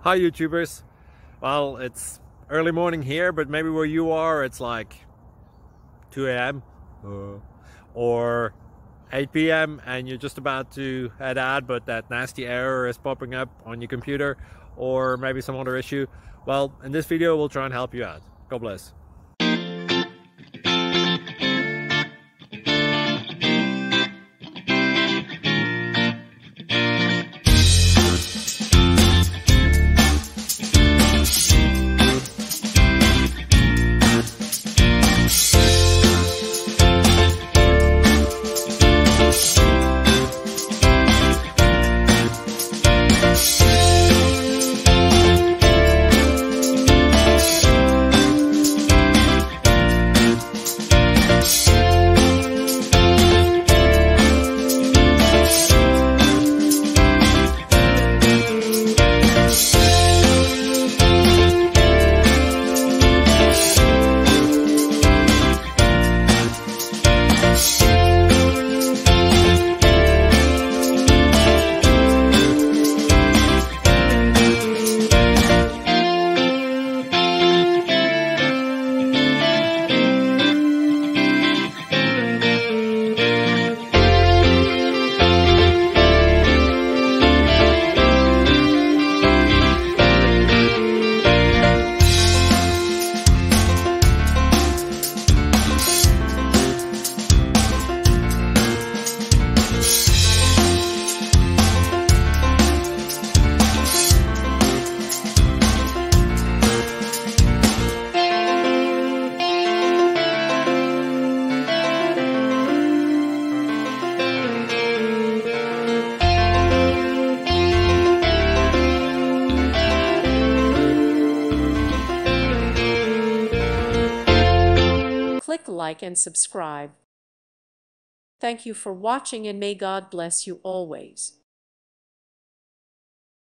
Hi YouTubers. Well, it's early morning here, but maybe where you are it's like 2 a.m. or 8 p.m. and you're just about to head out, but that nasty error is popping up on your computer, or maybe some other issue. Well, in this video we'll try and help you out. God bless. Click like and subscribe. Thank you for watching, and may God bless you always.